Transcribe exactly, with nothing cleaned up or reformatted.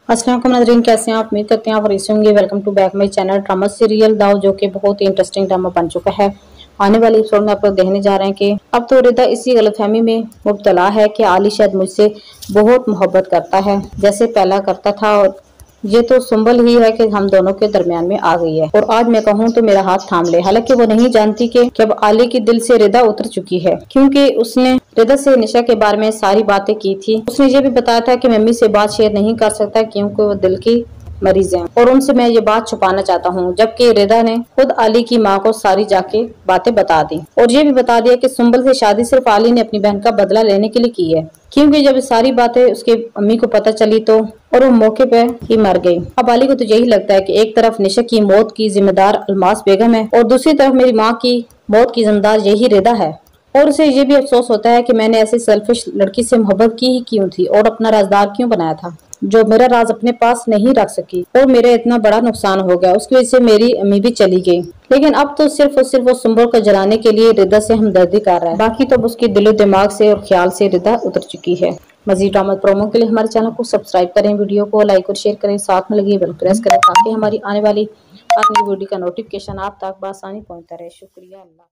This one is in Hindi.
अस्सलाम वालेकुम नाज़रीन, कैसे हैं आप? उम्मीद करते हैं आप फरीस होंगे। Welcome to back my channel drama serial दाव, जो कि बहुत ही इंटरेस्टिंग ड्रामा बन चुका है। आने वाले एपिसोड में आप लोग देखने जा रहे हैं कि अब तो रिदा इसी गलतफहमी में मुब्तला है कि आली शायद मुझसे बहुत मोहब्बत करता है जैसे पहला करता था, और ये तो सुंबल ही है कि हम दोनों के दरमियान में आ गई है और आज मैं कहूँ तो मेरा हाथ थाम ले। हालांकि वो नहीं जानती कि अब आली की दिल से रिदा उतर चुकी है, क्योंकि उसने रिदा से निशा के बारे में सारी बातें की थी। उसने ये भी बताया था कि मम्मी से बात शेयर नहीं कर सकता क्योंकि वो दिल की मरीज हैं और उनसे मैं ये बात छुपाना चाहता हूँ। जबकि रिदा ने खुद आली की माँ को सारी जाके बातें बता दी और ये भी बता दिया कि सुंबल से शादी सिर्फ आली ने अपनी बहन का बदला लेने के लिए की है, क्योंकि जब सारी बातें उसके अम्मी को पता चली तो और वो मौके पे ही मर गई। अब आली को तो यही लगता है कि एक तरफ निशा की मौत की जिम्मेदार अलमास बेगम है और दूसरी तरफ मेरी माँ की मौत की जिम्मेदार यही रिदा है। और उसे ये भी अफसोस होता है कि मैंने ऐसी सेल्फिश लड़की से मोहब्बत की ही क्यों थी और अपना राजदार क्यों बनाया था, जो मेरा राज अपने पास नहीं रख सकी और मेरा इतना बड़ा नुकसान हो गया। उसकी वजह से मेरी अम्मी भी चली गई, लेकिन अब तो सिर्फ और सिर्फ वो सुंबल को जलाने के लिए रिदा से हमदर्दी कर रहा है। बाकी तो उसकी दिलो दिमाग से और ख्याल से रिदा उतर चुकी है। मजीद ड्रामा प्रोमो के लिए हमारे चैनल को सब्सक्राइब करें, वीडियो को लाइक और शेयर करें, साथ में लगी बेल प्रेस करें ताकि हमारी आने वाली हर नई वीडियो का नोटिफिकेशन आप तक बआसानी पहुंचता रहे। शुक्रिया। अल्लाह।